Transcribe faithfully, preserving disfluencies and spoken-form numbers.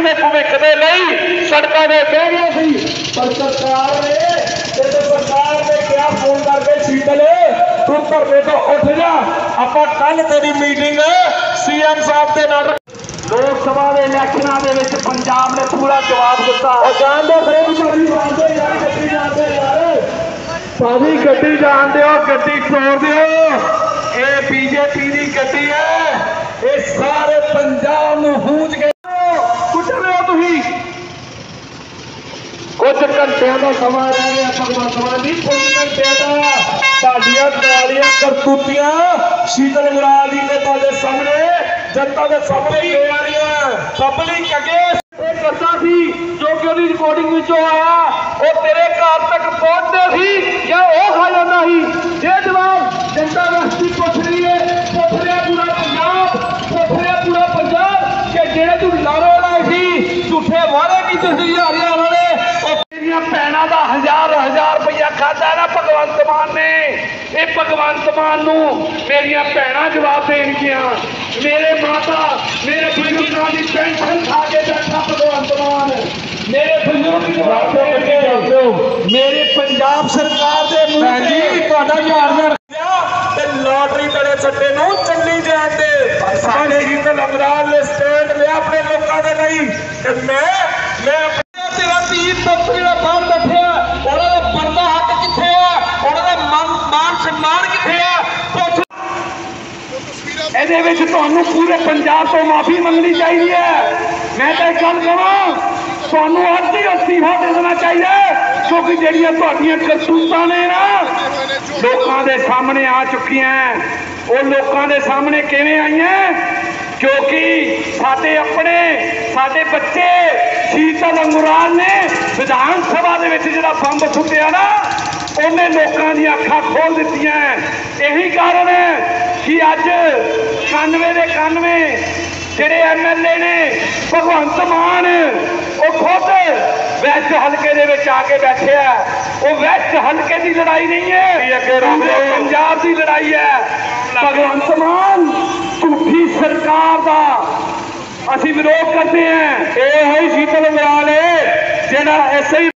ਦੇ ਭਵਿੱਖ ਦੇ ਲਈ ਸੜਕਾਂ ਦੇ ਬਹਿ ਗਿਆ ਸੀ। ਪਰ ਸਰਕਾਰ ਨੇ ਤੇ ਸਰਕਾਰ ਨੇ ਕਿਹਾ ਫੋਨ ਕਰਕੇ ਸੀਤਲ ਤੂੰ ਧਰਨੇ ਤੋਂ ਉੱਠ ਜਾ, ਆਪਾਂ ਕੱਲ ਤੇਰੀ ਮੀਟਿੰਗ ਸੀਐਮ ਸਾਹਿਬ ਦੇ ਨਾਲ। ਲੋਕ ਸਭਾ ਦੇ ਇਲੈਕਸ਼ਨਾਂ ਦੇ ਵਿੱਚ ਪੰਜਾਬ ਨੇ ਪੂਰਾ ਜਵਾਬ ਦਿੱਤਾ। ਉਹ ਜਾਣਦੇ ਫਿਰ ਵੀ ਭਾਜੀ ਜਾਣਦੇ ਯਾਰ ਗੱਡੀ ਜਾਣਦੇ ਯਾਰ ਭਾਜੀ ਗੱਡੀ ਜਾਣਦੇ ਹੋ, ਗੱਡੀ ਤੋੜ ਦਿਓ। ਇਹ ਬੀਜੇਪੀ ਦੀ ਗੱਡੀ ਹੈ, ਇਹ ਸਾਰੇ ਪੰਜਾਬ ਨੂੰ ਹੂੰਜ ਕੇ ਕੁੱਟ ਰਹੇ ਹੋ ਤੁਸੀਂ। ਕੁਝ ਘੰਟਿਆਂ ਦਾ ਸਮਾਂ ਰਹਿ ਗਿਆ ਭਗਵੰਤ ਮਾਨ ਜੀ, ਕੁਝ ਘੰਟਿਆਂ ਦਾ। ਤੁਹਾਡੀਆਂ ਕਾਲੀਆਂ ਕਰਤੂਤੀਆਂ ਸ਼ੀਤਲ ਬਰਾੜ ਜੀ ਨੇ ਤੁਹਾਡੇ ਸਾਹਮਣੇ ਜਨਤਾ ਦੇ ਸਾਹਮਣੇ ਰਹੀਆਂ। ਪਬਲਿਕ ਅੱਗੇ ਇਹ ਕਰਦਾ ਸੀ ਜੋ ਕਿ ਉਹਦੀ ਰਿਕਾਰਡਿੰਗ ਵਿੱਚੋਂ ਆਇਆ, ਉਹ ਤੇਰੇ ਘਰ ਤੱਕ ਪਹੁੰਚਦੇ ਸੀ ਜਾਂ ਉਹ ਖਾ ਜਾਂਦਾ ਸੀ। ਇਹ ਜਵਾਬ ਜਨਤਾ ਵਾਸਤੇ ਪੁੱਛ ਰਹੀ ਹੈ। ਪੁੱਛ ਰਿਹਾ ਪੂਰਾ ਪੰਜਾਬ, ਪੁੱਛ ਰਿਹਾ ਪੂਰਾ ਪੰਜਾਬ ਕਿ ਜਿਹੜੇ ਤੂੰ ਲਾਰੇ ਲਾਏ ਸੀ, ਝੂਠੇ ਵਾਅਦੇ ਕੀਤੇ ਸੀ ਹਜ਼ਾਰ ਹਜ਼ਾਰ ਵਾਲੇ, ਮੇਰੀਆਂ ਭੈਣਾਂ ਦਾ ਹਜ਼ਾਰ ਹਜ਼ਾਰ ਰੁਪਇਆ ਖਾਧਾ ਨਾ ਭਗਵੰਤ ਮਾਨ ਨੇ। ਇਹ ਭਗਵੰਤ ਮਾਨ ਨੂੰ ਮੇਰੀਆਂ ਭੈਣਾਂ ਜਵਾਬ ਦੇਣਗੀਆਂ। ਮੇਰੇ ਮਾਤਾ ਮੇਰੇ ਬਜ਼ੁਰਗਾਂ ਦੀ ਪੈਨਸ਼ਨ ਖਾ ਕੇ ਬੈਠਾ ਭਗਵੰਤ ਮਾਨ, ਮੇਰੇ ਬਜ਼ੁਰਗ ਜਵਾਬ ਦੇਣਗੇ। ਮੇਰੇ ਪੰਜਾਬ ਸਰਕਾਰ ਦੇ ਮੂੰਹ ਤੇ ਤੁਹਾਡਾ ਯਾਰ ਤੇ ਲਾਟਰੀ ਤੜੇ ਸੱਟੇ ਨੂੰ ਚੱਲੀ ਜਾਣ ਦੇ। ਸਾਡੇ ਸ਼ੀਤਲ ਬਰਾੜ ਨੇ ਸਟੈਂਡ ਲਿਆ ਆਪਣੇ ਲੋਕਾਂ ਦੇ ਲਈ ਤੇ ਮੈਂ ਮੈਂ ਤੇਰਾ ਧੀ ਪੁੱਤ ਜਿਹੜਾ ਬਾਹਰ ਬੈਠਿਆ ਉਹਨਾਂ ਦਾ ਬਣਦਾ ਹੱਕ ਕਿੱਥੇ ਆ, ਉਹਨਾਂ ਦਾ ਮਾਨ ਸਨਮਾਨ ਕਿੱਥੇ ਆ? ਪੁੱਛ। ਇਹਦੇ ਵਿੱਚ ਤੁਹਾਨੂੰ ਪੂਰੇ ਪੰਜਾਬ ਤੋਂ ਮਾਫੀ ਮੰਗਣੀ ਚਾਹੀਦੀ ਹੈ। ਮੈਂ ਤਾਂ ਇੱਕ ਗੱਲ ਕਹਾਂ, ਤੁਹਾਨੂੰ ਅੱਜ ਹੀ ਅਸਤੀਫਾ ਦੇ ਦੇਣਾ ਚਾਹੀਦਾ, ਕਿਉਂਕਿ ਜਿਹੜੀਆਂ ਤੁਹਾਡੀਆਂ ਕਰਤੂਤਾਂ ਨੇ ਨਾ ਲੋਕਾਂ ਦੇ ਸਾਹਮਣੇ ਆ ਚੁੱਕੀਆਂ। ਉਹ ਲੋਕਾਂ ਦੇ ਸਾਹਮਣੇ ਕਿਵੇਂ ਆਈਆਂ? ਕਿਉਂਕਿ ਸਾਡੇ ਆਪਣੇ ਸਾਡੇ ਬੱਚੇ ਸ਼ੀਤਲ ਬਰਾੜ ਨੇ ਵਿਧਾਨ ਸਭਾ ਦੇ ਵਿੱਚ ਜਿਹੜਾ ਬੰਬ ਸੁੱਟਿਆ ਨਾ, ਉਹਨੇ ਲੋਕਾਂ ਦੀਆਂ ਅੱਖਾਂ ਖੋਲ ਦਿੱਤੀਆਂ। ਇਹੀ ਕਾਰਨ ਹੈ ਕਿ ਅੱਜ ਇਕਾਨਵੇਂ ਦੇ ਇਕਾਨਵੇਂ ਜਿਹੜੇ ਐਮ ਐਲ ਏ ਨੇ ਭਗਵੰਤ ਮਾਨ ਉਹ ਖੁਦ ਵੈਸਟ ਹਲਕੇ ਦੇ ਵਿੱਚ ਆ ਕੇ ਬੈਠਿਆ। ਉਹ ਵੈਸਟ ਹਲਕੇ ਦੀ ਲੜਾਈ ਨਹੀਂ ਹੈ, ਪੰਜਾਬ ਦੀ ਲੜਾਈ ਹੈ। ਭਗਵੰਤ ਮਾਨ ਝੂਠੀ ਸਰਕਾਰ ਦਾ ਅਸੀਂ ਵਿਰੋਧ ਕਰਦੇ ਹਾਂ। ਇਹ ਹੈ ਸ਼ੀਤਲ ਬਰਾੜ ਜਿਹੜਾ ਐਸੇ